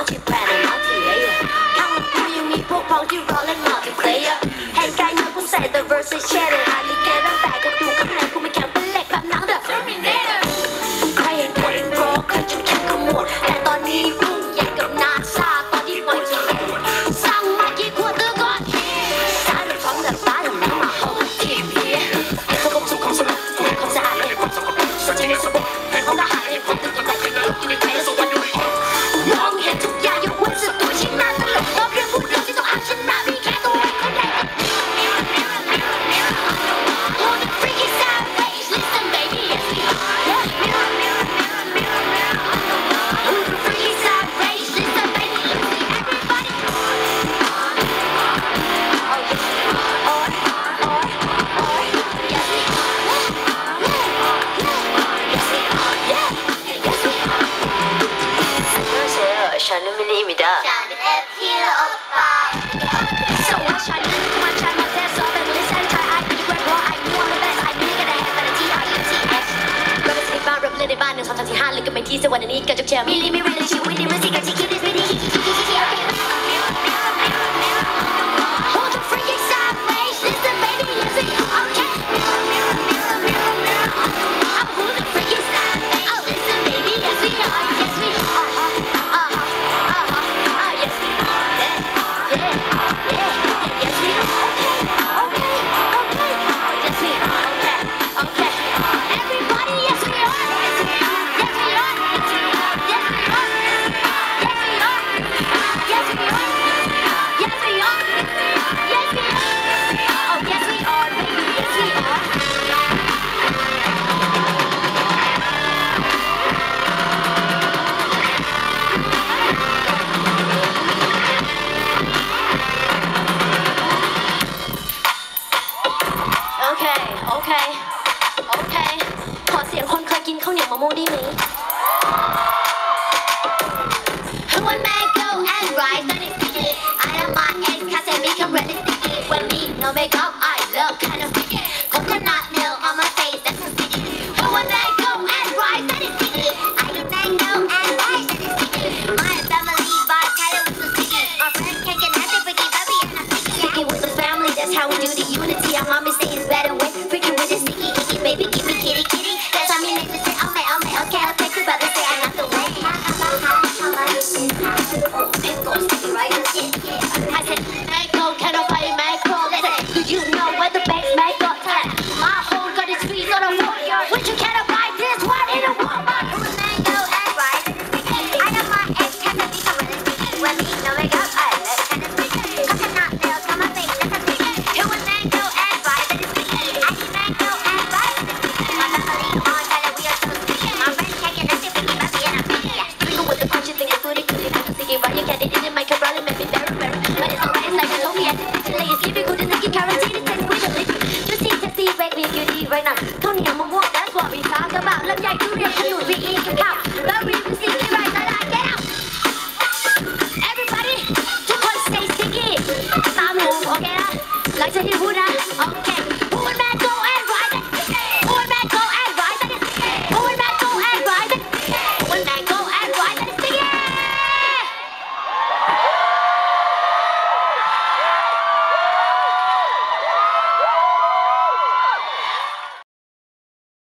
multi-brand and multi-layer ข้างหลังกูยังมีพวกพ้องที่รอเล่น multiplayer แห่งกายเนื้อกูใส่ the verse เช่น alligator แต่กระดูกข้างในกูไม่แข็งเป็นเหล็กแบบหนัง the Terminator ใครเห็นตัวเองร้องใครจุดแข็งก็หมดแต่ตอนนี้กูใหญ่กับนาซาตอนที่ปล่อยจริงสั่งมากี่ขวดก็ก่อนสายแบบท้องแบบตาอย่างนั้นมาห้องทีวีให้พวกความสุขของสมองความสะอาดและความสกปรกสนใจในสมองของทหารให้ความตื่นตัวในอยู่ในใจและสวรรค์ด้วยมองเห็นทุกอย่างยกเว้นศัตรูชิ้นนั้นตลกเราเรื่องพูดเรื่องที่ต้องเอาชนะมีแค่ตัวเองคนเดียว All the freaky sideways listen baby yes we are All the freaky sideways listen baby yes we everybody Oh yes yes we 안녕하세요. 저는 밀리입니다. 저는 FT로 오빠. So what? 저는 그만 잘못해서 listen try I be the great boy I knew I'm the best I knew that I had better TRUTS. Rappers in bar rap เล่นในบ้าน1 2 3 4 5ลึกกันไปที่สวรรค์นี้กันจบเชียร์มิลลิไม่เว้นชีวิตในมือสิกันที่คิดได้ไม่ดีคิด Hold the freaking sideways listen baby yes we okay. I'm hold the freaking sideways oh listen baby yes we are yes we yes we yes we okay yes we okay everybody yes we are yes we are yes we are yes we are yes we are yes we are yes we are oh yes we are baby yes we areโอเคขอเสียงคนเคยกินข้าวเหนียวมะม่วงได้ไหม